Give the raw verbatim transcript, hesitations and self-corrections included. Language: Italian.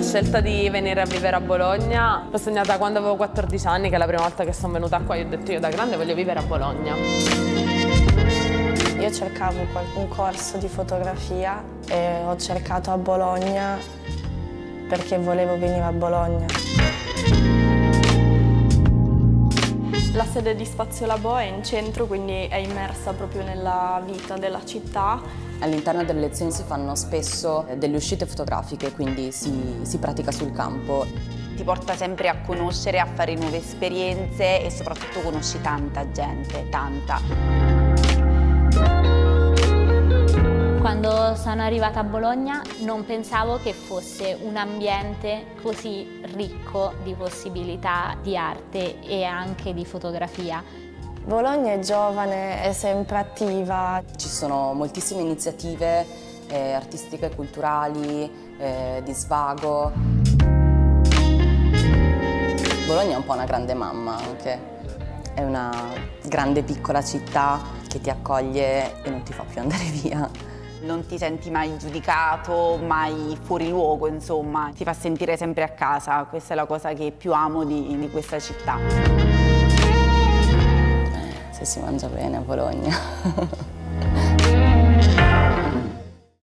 scelta di venire a vivere a Bologna l'ho sognata quando avevo quattordici anni, che è la prima volta che sono venuta qua. Io ho detto io da grande voglio vivere a Bologna. Io cercavo un corso di fotografia e ho cercato a Bologna perché volevo venire a Bologna. La sede di Spazio Labo è in centro, quindi è immersa proprio nella vita della città. All'interno delle lezioni si fanno spesso delle uscite fotografiche, quindi si, si pratica sul campo. Ti porta sempre a conoscere, a fare nuove esperienze e soprattutto conosci tanta gente, tanta. Quando sono arrivata a Bologna non pensavo che fosse un ambiente così ricco di possibilità di arte e anche di fotografia. Bologna è giovane, è sempre attiva. Ci sono moltissime iniziative eh, artistiche, culturali, eh, di svago. Bologna è un po' una grande mamma anche. È una grande piccola città che ti accoglie e non ti fa più andare via. Non ti senti mai giudicato, mai fuori luogo, insomma, ti fa sentire sempre a casa. Questa è la cosa che più amo di, di questa città. Se si mangia bene a Bologna.